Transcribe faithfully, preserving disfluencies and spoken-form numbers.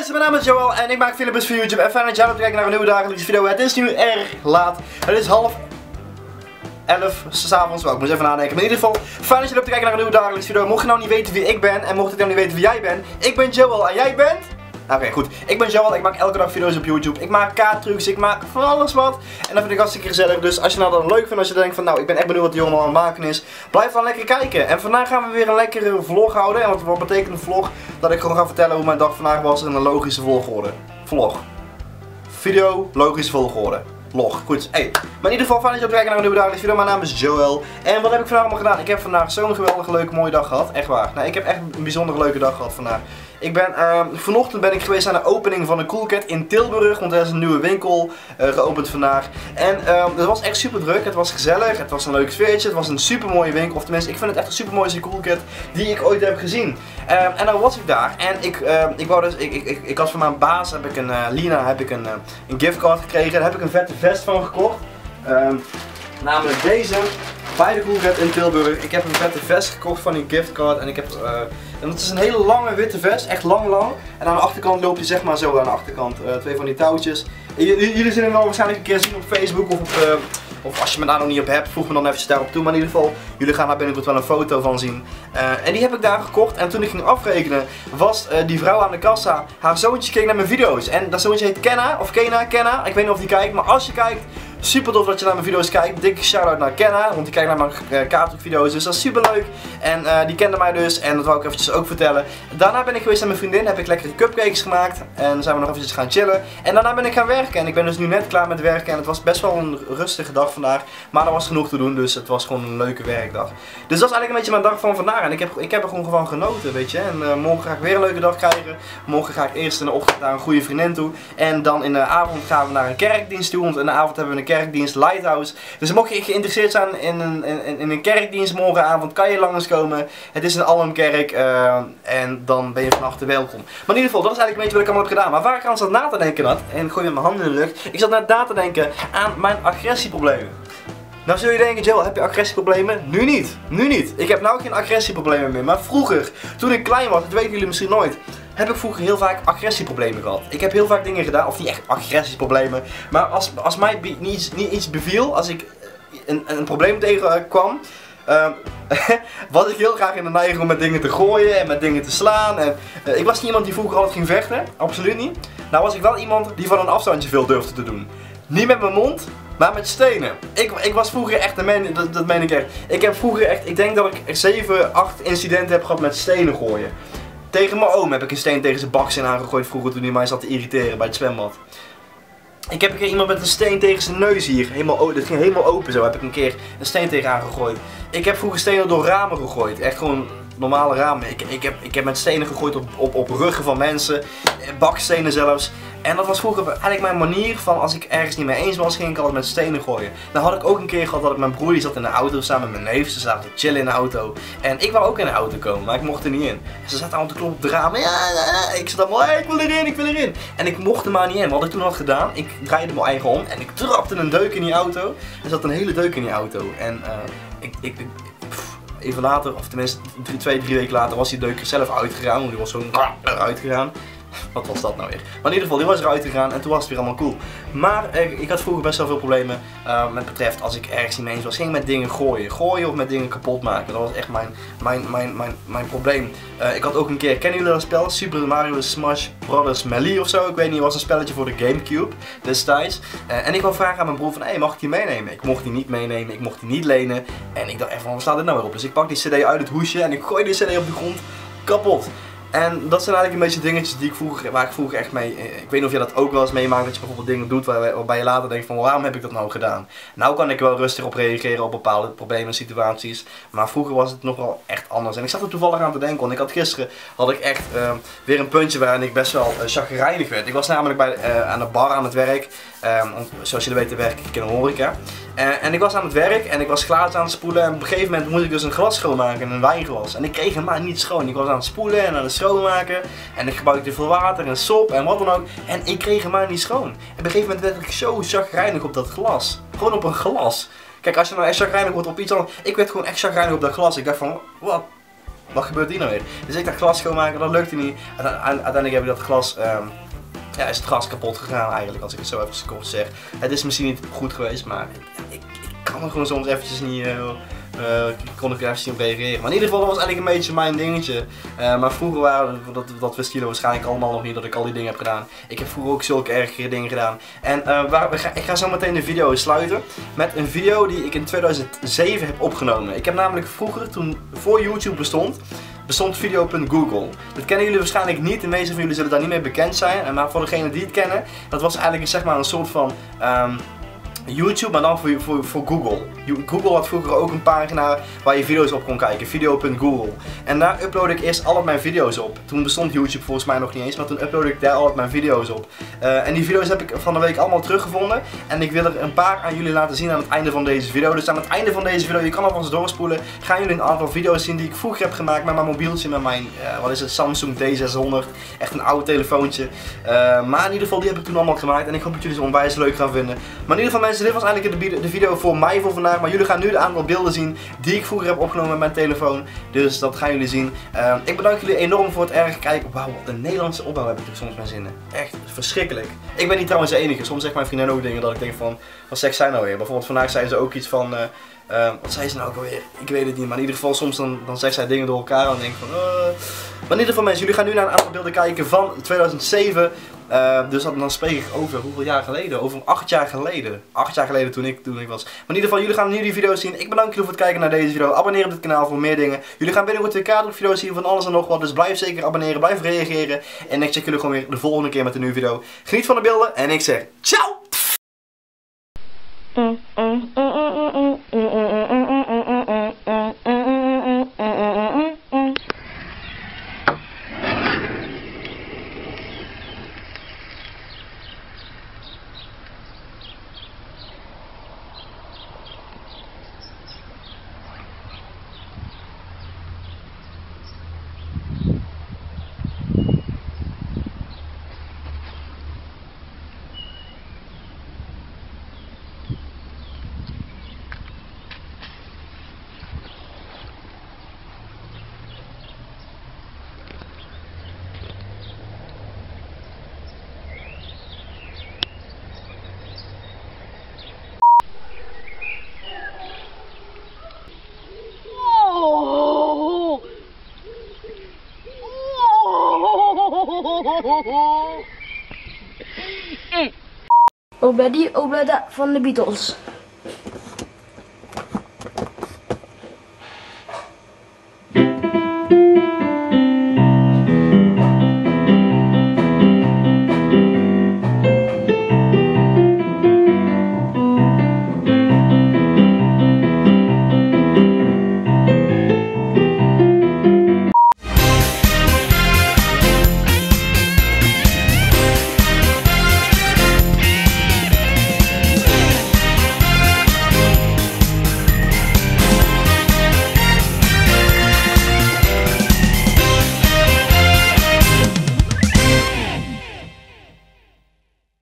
mensen, mijn naam is Joel en ik maak filmpjes voor YouTube en fijn dat jij op kijkt naar een nieuwe dagelijkse video. Het is nu erg laat, het is half elf s'avonds, wel ik moet even nadenken, maar in ieder geval fijn dat je op te kijken naar een nieuwe dagelijkse video. Mocht je nou niet weten wie ik ben en mocht ik nou niet weten wie jij bent, ik ben Joel en jij bent... Oké, okay, goed. Ik ben Joel, ik maak elke dag video's op YouTube. Ik maak kaarttrucs, ik maak van alles wat. En dat vind ik hartstikke gezellig. Dus als je nou dan leuk vindt, als je denkt van nou, ik ben echt benieuwd wat die jongen al aan het maken is, blijf dan lekker kijken. En vandaag gaan we weer een lekkere vlog houden. En wat, wat betekent een vlog? Dat ik gewoon ga vertellen hoe mijn dag vandaag was in een logische volgorde. Vlog. Video, logische volgorde. Vlog. Goed. Hey. Maar in ieder geval fijn dat je op kijkt naar een nieuwe dagelijkse video. Mijn naam is Joel. En wat heb ik vandaag allemaal gedaan? Ik heb vandaag zo'n geweldige leuke mooie dag gehad. Echt waar. Nou, ik heb echt een bijzonder leuke dag gehad vandaag. Ik ben, uh, vanochtend ben ik geweest aan de opening van de Coolcat in Tilburg, want er is een nieuwe winkel uh, geopend vandaag. En uh, het was echt super druk, het was gezellig, het was een leuk sfeertje, het was een super mooie winkel. Of tenminste, ik vind het echt een super mooiste Coolcat die ik ooit heb gezien. Uh, en dan was ik daar en ik, uh, ik wou dus, ik, ik, ik, ik had van mijn baas, heb ik een, uh, Lina, heb ik een, uh, een giftcard gekregen. Daar heb ik een vette vest van gekocht. Uh, namelijk deze. Bij de Coolcat in Tilburg. Ik heb een vette vest gekocht van die giftcard en ik heb, uh, en het is een hele lange witte vest, echt lang lang. En aan de achterkant loop je zeg maar zo aan de achterkant, uh, twee van die touwtjes. Jullie zullen hem wel waarschijnlijk een keer zien op Facebook of op, uh, of als je me daar nog niet op hebt, voeg me dan eventjes daarop toe. Maar in ieder geval, jullie gaan daar binnenkort wel een foto van zien. Uh, en die heb ik daar gekocht en toen ik ging afrekenen, was uh, die vrouw aan de kassa, haar zoontje keek naar mijn video's. En dat zoontje heet Kenna, of Kena, Kenna, ik weet niet of die kijkt, maar als je kijkt, super tof dat je naar mijn video's kijkt. Dikke shout-out naar Kenna, want die kijkt naar mijn uh, kaartdrukvideo's, dus dat is super leuk. En uh, die kende mij dus en dat wou ik eventjes ook vertellen. Daarna ben ik geweest naar mijn vriendin, heb ik lekkere cupcakes gemaakt en zijn we nog eventjes gaan chillen. En daarna ben ik gaan werken en ik ben dus nu net klaar met werken en het was best wel een rustige dag vandaag. Maar er was genoeg te doen, dus het was gewoon een leuke werkdag. Dus dat is eigenlijk een beetje mijn dag van vandaag en ik heb, ik heb er gewoon van genoten, weet je. En uh, morgen ga ik weer een leuke dag krijgen. Morgen ga ik eerst in de ochtend naar een goede vriendin toe. En dan in de avond gaan we naar een kerkdienst toe, want in de avond hebben we een kerkdienst, Lighthouse. Dus mocht je geïnteresseerd zijn in een, in, in een kerkdienst morgenavond, kan je langskomen. Het is een Almkerk uh, en dan ben je van harte welkom. Maar in ieder geval, dat is eigenlijk een beetje wat ik allemaal heb gedaan. Maar waar ik aan zat na te denken had, en ik gooi met mijn handen in de lucht, ik zat net na te denken aan mijn agressieproblemen. Nou zul je denken, Joel, heb je agressieproblemen? Nu niet, nu niet. Ik heb nou geen agressieproblemen meer, maar vroeger, toen ik klein was, dat weten jullie misschien nooit, heb ik vroeger heel vaak agressieproblemen gehad. Ik heb heel vaak dingen gedaan, of niet echt agressieproblemen, maar als, als mij niet, niet iets beviel, als ik een, een probleem tegenkwam, uh, was ik heel graag in de neiging om met dingen te gooien en met dingen te slaan. En, uh, ik was niet iemand die vroeger altijd ging vechten, absoluut niet. Nou was ik wel iemand die van een afstandje veel durfde te doen. Niet met mijn mond, maar met stenen. Ik, ik was vroeger echt, een men, dat, dat meen ik echt. Ik heb vroeger echt, ik denk dat ik zeven, acht incidenten heb gehad met stenen gooien. Tegen mijn oom heb ik een steen tegen zijn baksteen aangegooid vroeger toen hij mij zat te irriteren bij het zwembad. Ik heb een keer iemand met een steen tegen zijn neus hier, helemaal, dat ging helemaal open zo, heb ik een keer een steen tegen aangegooid. Ik heb vroeger stenen door ramen gegooid, echt gewoon normale ramen. Ik, ik, heb, ik heb met stenen gegooid op, op, op ruggen van mensen, bakstenen zelfs. En dat was vroeger eigenlijk mijn manier van als ik ergens niet mee eens was, ging ik altijd met stenen gooien. Dan had ik ook een keer gehad dat ik mijn broer die zat in de auto samen met mijn neef. Ze zaten te chillen in de auto. En ik wou ook in de auto komen, maar ik mocht er niet in. Ze zaten allemaal te kloppen op de ramen. Ja, ja, ja. Ik zat allemaal, hey, ik wil erin, ik wil erin. En ik mocht er maar niet in. Wat ik toen had gedaan, ik draaide mijn eigen om en ik trapte een deuk in die auto. Er zat een hele deuk in die auto. En uh, ik, ik, ik pff, even later, of tenminste drie, twee, drie weken later, was die deuk er zelf uitgegaan. Want die was zo eruit gegaan. Wat was dat nou weer? Maar in ieder geval, die was eruit gegaan en toen was het weer allemaal cool. Maar eh, ik had vroeger best wel veel problemen uh, met betreft als ik ergens niet mee eens was. Ging met dingen gooien. Gooien of met dingen kapot maken. Dat was echt mijn, mijn, mijn, mijn, mijn probleem. Uh, ik had ook een keer, kennen jullie dat spel? Super Mario Smash Brothers Melee of zo. Ik weet niet, het was een spelletje voor de Gamecube destijds. Uh, en ik wou vragen aan mijn broer van, hé, hey, mag ik die meenemen? Ik mocht die niet meenemen, ik mocht die niet lenen. En ik dacht echt van, wat staat dit nou weer op? Dus ik pak die cd uit het hoesje en ik gooi die cd op de grond. Kapot. En dat zijn eigenlijk een beetje dingetjes die ik vroeger, waar ik vroeger echt mee, ik weet niet of jij dat ook wel eens meemaakt, dat je bijvoorbeeld dingen doet waar, waarbij je later denkt van waarom heb ik dat nou gedaan. Nou kan ik wel rustig op reageren op bepaalde problemen en situaties, maar vroeger was het nog wel echt anders. En ik zat er toevallig aan te denken, want ik had gisteren had ik echt uh, weer een puntje waarin ik best wel uh, chagrijnig werd. Ik was namelijk bij, uh, aan de bar aan het werk, uh, zoals jullie weten werk ik in een horeca. Uh, en ik was aan het werk en ik was glazen aan het spoelen en op een gegeven moment moest ik dus een glas schoonmaken, een wijnglas. En ik kreeg hem maar niet schoon. Ik was aan het spoelen en aan het schoonmaken en ik gebruikte veel water en sop en wat dan ook. En ik kreeg hem maar niet schoon. En op een gegeven moment werd ik zo chagrijnig op dat glas. Gewoon op een glas. Kijk, als je nou echt chagrijnig wordt op iets anders. Ik werd gewoon echt chagrijnig op dat glas. Ik dacht van, wat? wat gebeurt hier nou weer? Dus ik dat glas schoonmaken, dat lukte niet. Uiteindelijk heb ik dat glas, um, ja, is het glas kapot gegaan eigenlijk, als ik het zo even kort zeg. Het is misschien niet goed geweest, maar ik, ik, ik kan er gewoon soms eventjes niet... Uh, Uh, kon ik er even niet op reageren. Maar in ieder geval, dat was eigenlijk een beetje mijn dingetje. Uh, maar vroeger waren, dat, dat wisten jullie waarschijnlijk allemaal nog niet, dat ik al die dingen heb gedaan. Ik heb vroeger ook zulke ergere dingen gedaan. En uh, waar, we ga, ik ga zo meteen de video sluiten met een video die ik in tweeduizend zeven heb opgenomen. Ik heb namelijk vroeger, toen voor YouTube bestond, bestond video punt google. Dat kennen jullie waarschijnlijk niet, de meeste van jullie zullen daar niet mee bekend zijn. Maar voor degenen die het kennen, dat was eigenlijk zeg maar een soort van... Um, YouTube, maar dan voor, voor, voor Google. Google had vroeger ook een pagina waar je video's op kon kijken, video punt google. En daar upload ik eerst al mijn video's op. Toen bestond YouTube volgens mij nog niet eens, maar toen upload ik daar al mijn video's op. Uh, en die video's heb ik van de week allemaal teruggevonden. En ik wil er een paar aan jullie laten zien aan het einde van deze video. Dus aan het einde van deze video, je kan alvast doorspoelen, gaan jullie een aantal video's zien die ik vroeger heb gemaakt met mijn mobieltje, met mijn, uh, wat is het, Samsung D zeshonderd. Echt een oud telefoontje. Uh, maar in ieder geval, die heb ik toen allemaal gemaakt. En ik hoop dat jullie ze onwijs leuk gaan vinden. Maar in ieder geval mensen, dit was eigenlijk de video voor mij voor vandaag. Maar jullie gaan nu een aantal beelden zien die ik vroeger heb opgenomen met mijn telefoon. Dus dat gaan jullie zien. Uh, ik bedank jullie enorm voor het erg kijken. Wauw, wat een Nederlandse opbouw heb ik er soms bij zinnen. Echt verschrikkelijk. Ik ben niet trouwens de enige. Soms zegt mijn vriendin ook dingen dat ik denk van, wat zegt zij nou weer? Bijvoorbeeld vandaag zei ze ook iets van... Uh, Uh, wat zei ze nou ook alweer? Ik weet het niet, maar in ieder geval soms dan, dan zegt zij dingen door elkaar en dan denk ik van... Uh... Maar in ieder geval mensen, jullie gaan nu naar een aantal beelden kijken van tweeduizend zeven. Uh, dus dat, dan spreek ik over hoeveel jaar geleden? Over acht jaar geleden. Acht jaar geleden toen ik, toen ik was. Maar in ieder geval, jullie gaan nu die video's zien. Ik bedank jullie voor het kijken naar deze video. Abonneer op dit kanaal voor meer dingen. Jullie gaan binnenkort weer kadervideo's zien van alles en nog wat. Dus blijf zeker abonneren, blijf reageren. En ik check jullie gewoon weer de volgende keer met een nieuwe video. Geniet van de beelden en ik zeg ciao! Obedi Obeda van de Beatles.